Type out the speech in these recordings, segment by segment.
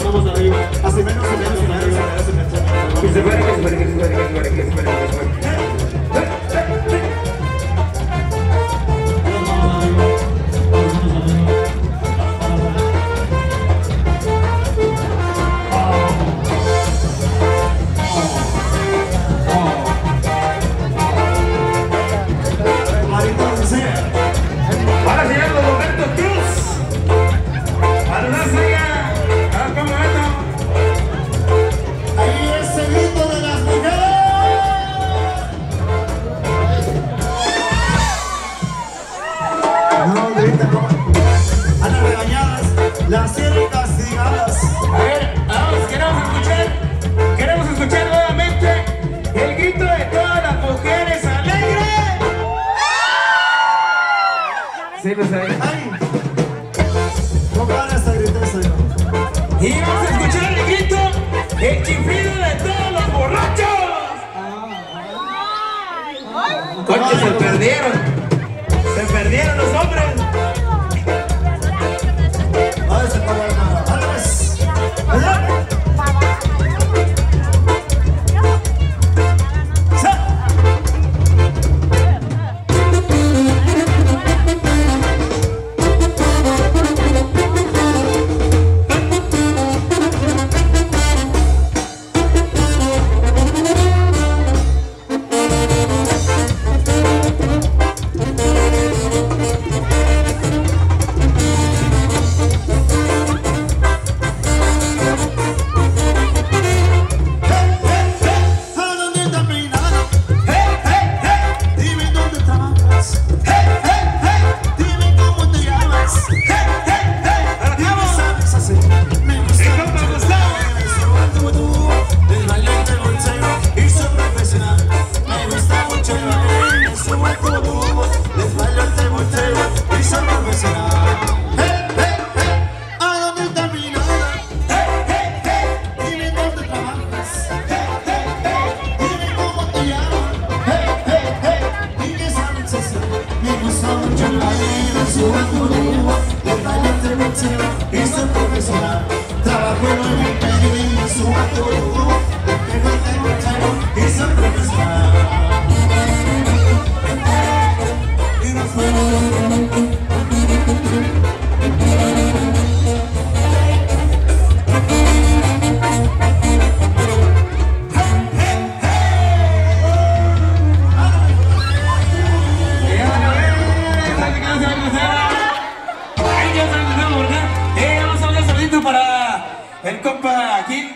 vamos arriba. Hace menos, que se muere, que se muere, que se muere, que se muere, que se muere, que se muere. Las tienen castigadas. A ver, vamos, queremos escuchar nuevamente el grito de todas las mujeres alegres. Sí, pues ahí. Ay, no para esta grita, y vamos a escuchar el grito, el chiflido de todos los borrachos. Coche, se perdieron los hombres. El compa aquí.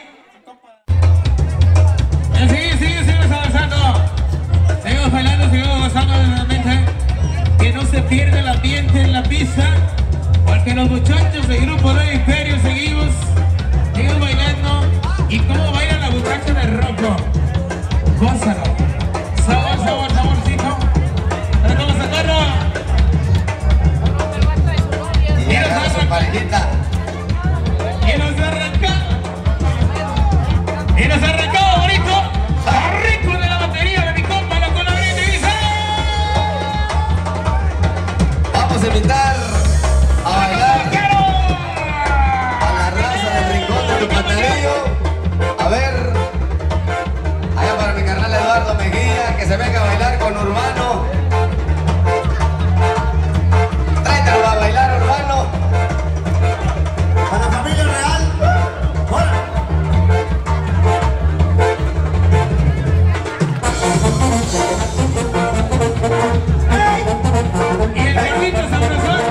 Seguimos avanzando. Seguimos bailando, seguimos gozando nuevamente. Que no se pierda el ambiente en la pista. Porque los muchachos del grupo de Imperio seguimos bailando. Y cómo bailan la muchacha de rojo. Gózalo. Saborcito. Ahora vamos a sacarlo. Y agarra su parejita. Y nos arrancamos bonito, rico de la batería de mi compa, la colabrita y dice. Vamos a invitar a bailar a la raza del rincón de tu Cantarillo. A ver, allá para mi carnal Eduardo Mejía, que se venga a bailar con Urbano. Tráetelo a bailar, Urbano. A la familia real. ¡Hola! Y el gordito sabrosón.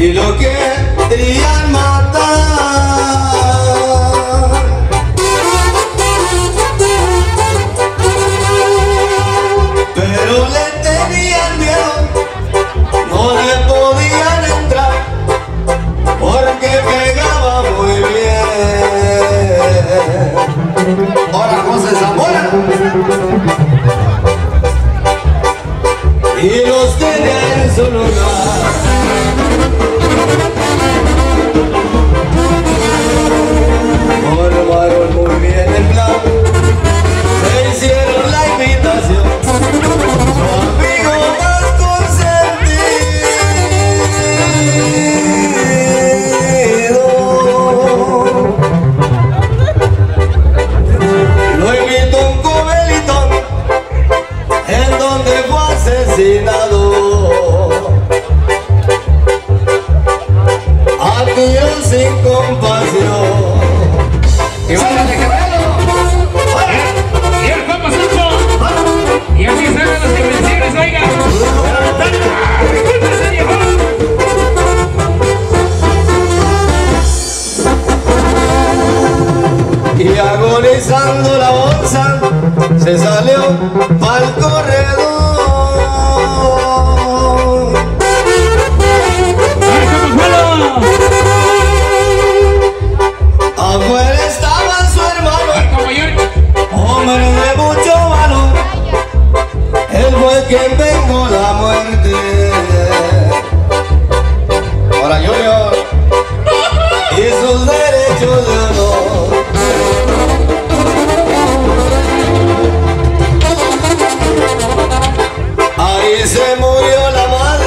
y lo querían matar, pero le tenían miedo, no le podían entrar porque pegaba muy bien. Ahora José Zamora y los tenía en su lugar. Formaron muy bien el plan, se hicieron la invitación, su amigo más consentido lo invitó a un comelitón en donde fue asesinado a tiros sin compasión. Y vaya de Guerrero, Y el compa Santo. Y así salen los invencibles, oiga. ¡Discúlpese, viejo! y agonizando la bolsa se salió pa'l corredor. Afuera estaba su hermano, hombre de mucho valor, él fue quien vengó la muerte. Ahora Junior y sus derechos de honor. Ahí se murió la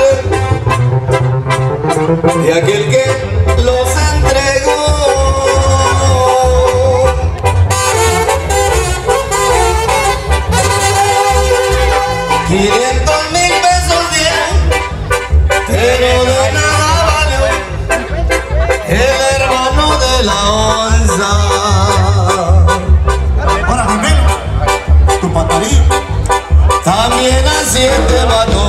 madre de aquel que los entregó. 500,000 pesos dieron, pero de nada valió el hermano de la onza. Ahora, primero, tu pataría. También a 7 mató.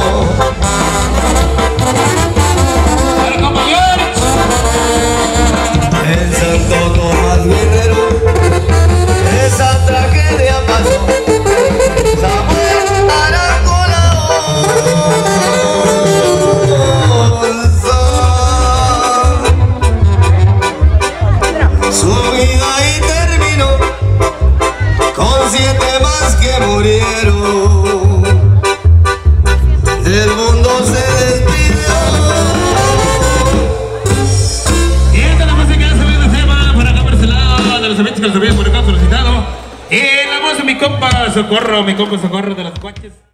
¡Para compañeros! El Santo Tomás Guerrero, esa tragedia pasó. Samuel Arangola Onza. Su vida ahí terminó con 7 más que murieron. El mundo se despidió. Y esta es la música que se ve de tema para acá por ese lado de los eventos que los habían por acá solicitado. Y la voz de mi compa Socorro de las Cuaches.